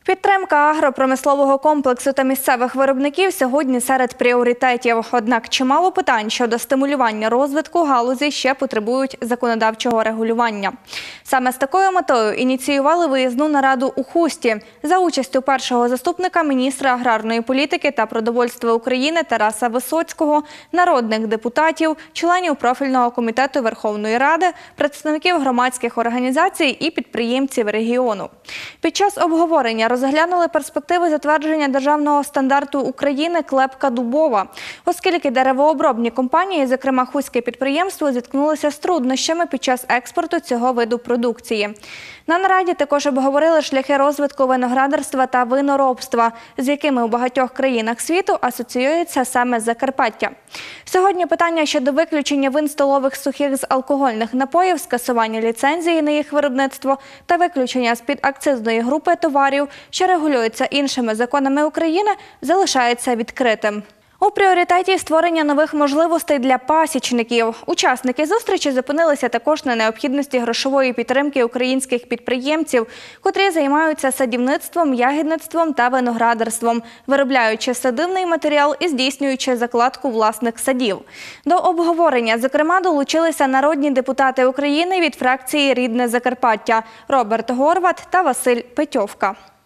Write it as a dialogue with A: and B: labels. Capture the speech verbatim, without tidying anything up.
A: Підтримка агропромислового комплексу та місцевих виробників сьогодні серед пріоритетів. Однак чимало питань щодо стимулювання розвитку галузі ще потребують законодавчого регулювання. Саме з такою метою ініціювали виїзну нараду у Хусті за участю першого заступника міністра аграрної політики та продовольства України Тараса Висоцького, народних депутатів, членів профільного комітету Верховної Ради, представників громадських організацій і підприємців регіону. Під час обговорення розглянули перспективи затвердження державного стандарту України «Клепка дубова», оскільки деревообробні компанії, зокрема хустське підприємство, зіткнулися з труднощами під час експорту цього виду продукції. На нараді також обговорили шляхи розвитку виноградарства та виноробства, з якими у багатьох країнах світу асоціюється саме Закарпаття. Сьогодні питання щодо виключення вин столових сухих з алкогольних напоїв, скасування ліцензії на їх виробництво та виключення з-під акцизної групи товарів, що регулюються іншими законами України, залишається відкритим. У пріоритеті створення нових можливостей для пасічників. Учасники зустрічі зупинилися також на необхідності грошової підтримки українських підприємців, котрі займаються садівництвом, ягідництвом та виноградарством, виробляючи садивний матеріал і здійснюючи закладку власних садів. До обговорення, зокрема, долучилися народні депутати України від фракції «Рідне Закарпаття» Роберт Горват та Василь Петьовка.